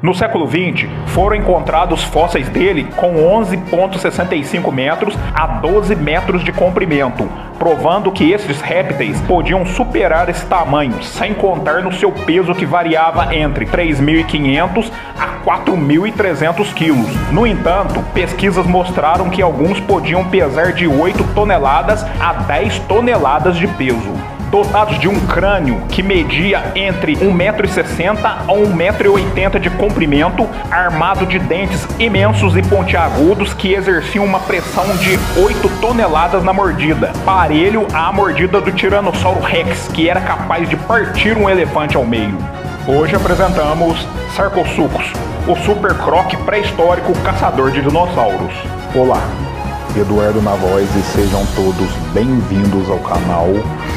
No século XX, foram encontrados fósseis dele com 11,65 metros a 12 metros de comprimento, provando que esses répteis podiam superar esse tamanho, sem contar no seu peso que variava entre 3.500 a 4.300 quilos. No entanto, pesquisas mostraram que alguns podiam pesar de 8 toneladas a 10 toneladas de peso. Dotados de um crânio que media entre 1,60 m a 1,80 m de comprimento, armado de dentes imensos e pontiagudos que exerciam uma pressão de 8 toneladas na mordida, parelho à mordida do Tiranossauro Rex, que era capaz de partir um elefante ao meio. Hoje apresentamos Sarcosuchus, o super croque pré-histórico caçador de dinossauros. Olá, Eduardo na voz e sejam todos bem-vindos ao canal.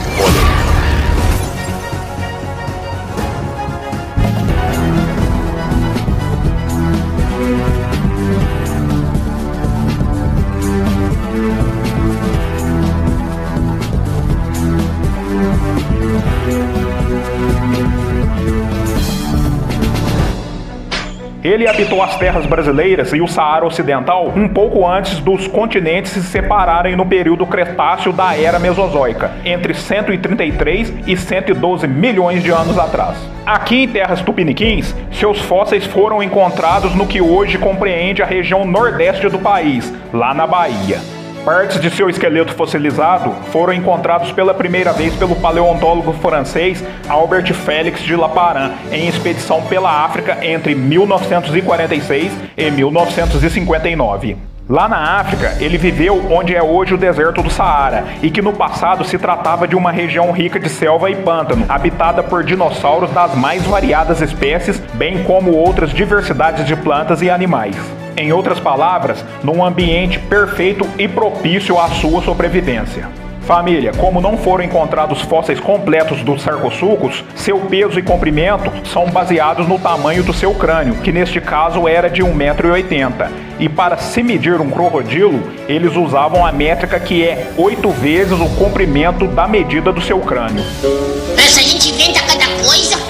Ele habitou as terras brasileiras e o Saara Ocidental um pouco antes dos continentes se separarem no período Cretáceo da Era Mesozoica, entre 133 e 112 milhões de anos atrás. Aqui em terras tupiniquins, seus fósseis foram encontrados no que hoje compreende a região nordeste do país, lá na Bahia. Partes de seu esqueleto fossilizado foram encontrados pela primeira vez pelo paleontólogo francês Albert Félix de Laparun em expedição pela África entre 1946 e 1959. Lá na África, ele viveu onde é hoje o deserto do Saara, e que no passado se tratava de uma região rica de selva e pântano, habitada por dinossauros das mais variadas espécies, bem como outras diversidades de plantas e animais. Em outras palavras, num ambiente perfeito e propício à sua sobrevivência. Família, como não foram encontrados fósseis completos dos Sarcosuchus, seu peso e comprimento são baseados no tamanho do seu crânio, que neste caso era de 1,80 m. E para se medir um crocodilo, eles usavam a métrica que é 8 vezes o comprimento da medida do seu crânio. Essa gente inventa cada coisa!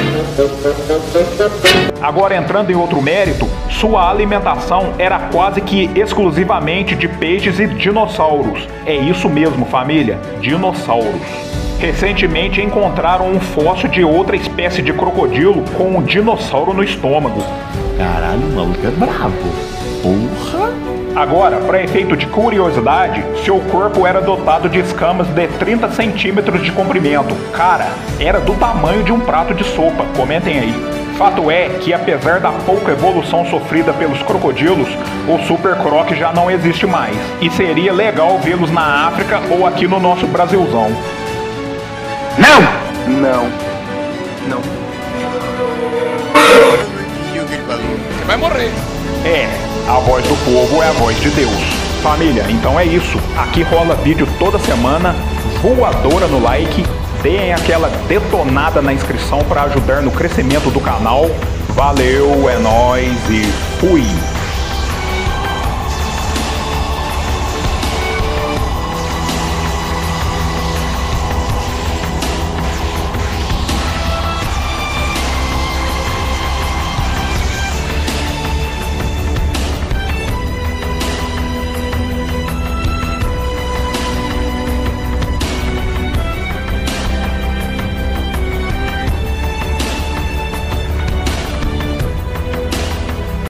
Agora, entrando em outro mérito, sua alimentação era quase que exclusivamente de peixes e dinossauros. É isso mesmo, família, dinossauros. Recentemente encontraram um fóssil de outra espécie de crocodilo com um dinossauro no estômago. Caralho, o maluco é brabo. Porra! Agora, para efeito de curiosidade, seu corpo era dotado de escamas de 30 centímetros de comprimento. Cara, era do tamanho de um prato de sopa, comentem aí. Fato é que, apesar da pouca evolução sofrida pelos crocodilos, o super croque já não existe mais. E seria legal vê-los na África ou aqui no nosso Brasilzão. Não! Não. Não. Você vai morrer. É, a voz do povo é a voz de Deus. Família, então é isso. Aqui rola vídeo toda semana, voadora no like, deem aquela detonada na inscrição para ajudar no crescimento do canal. Valeu, é nóis e fui!